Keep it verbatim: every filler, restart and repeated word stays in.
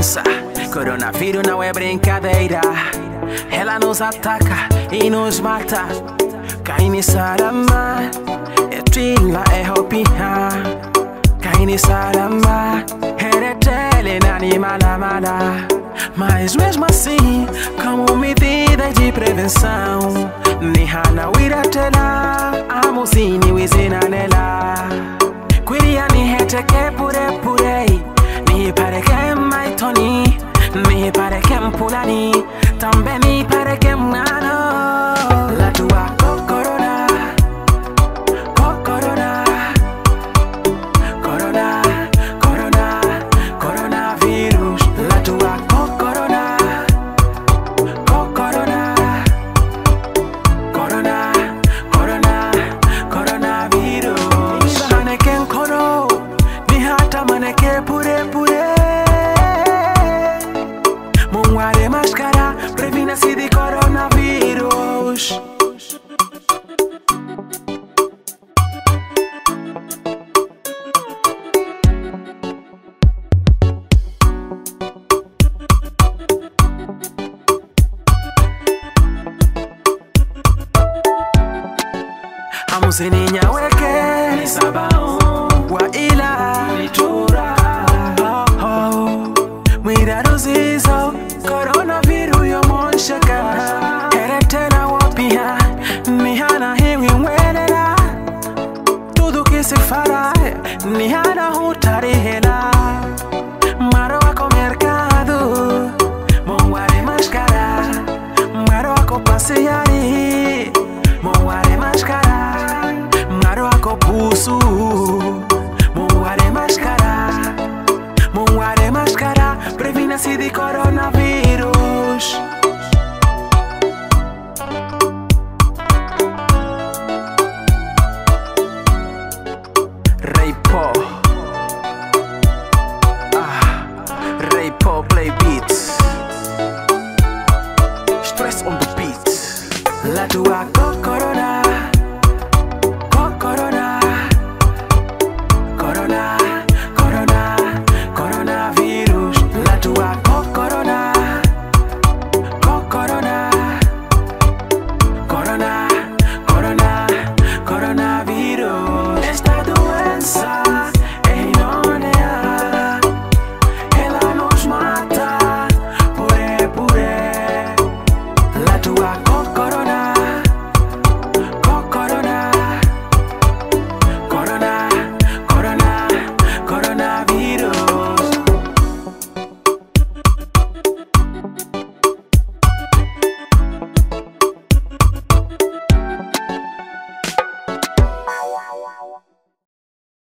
doença. Coronavírus não é brincadeira. Ela nos ataca e nos mata. Kaini salama, etila é roupinha. Kaini salama, heretele nani mala mala. Mas mesmo assim, como medida de prevenção, ni hana wiratela, amusini wizina nela. Queria ni heteke pure pure, ni pare que mai toni, ni pare que mpulani, também ni pare que mano. La tua corona, corona, corona, corona, coronavirus. La tua corona, corona, corona, corona, coronavirus. Bahane ken kono, ni hata maneke pure pure. Mungware máscara, previna-se de coronavírus. Amusininya weke ni sabao wa ila litura. Oh oh, mwira ruziza.